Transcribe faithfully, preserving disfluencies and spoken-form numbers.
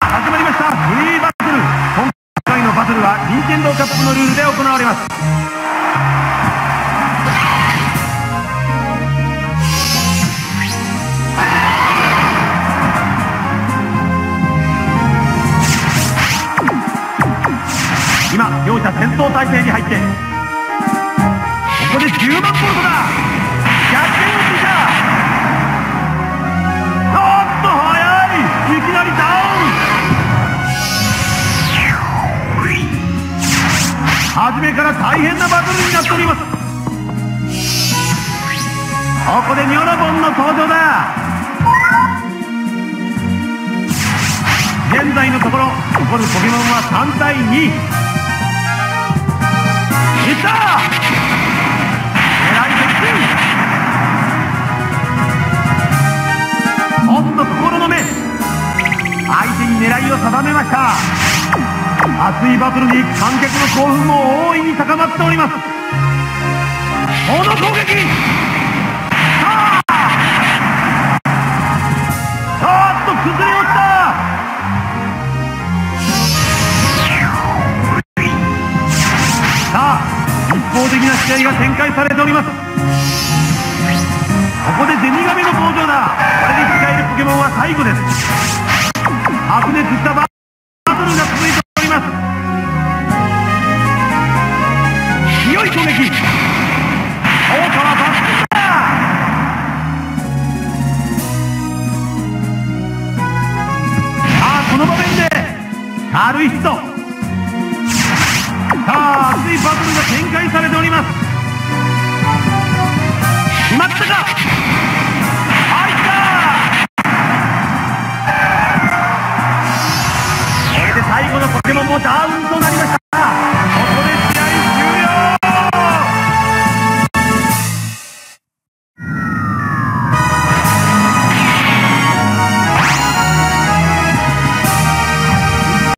始まりましたフリーバトル。今回のバトルは任天堂カップのルールで行われます。今両者戦闘態勢に入って、ここでじゅうまんボルトだ。逆転をついた。おっと速い。いきなりダウン。初めから大変なバトルになっております。ここでニョロボンの登場だ。現在のところ残るポケモンはさんたいに。いったー。狙い的中。おっと心の目。相手に狙いを定めました。熱いバトルに観客の興奮も大いに高まっております。この攻撃。さあおっと崩れ落ちた。さあ一方的な試合が展開されております。ここでゼニガメの登場だ。これで使えるポケモンは最後です。白熱したバトルが続いております。強い攻撃。効果は抜群だ。さあこの場面で軽いヒット。さあ熱いバトルが展開されております。決まったか。入った。これで最後のポケモンもダウン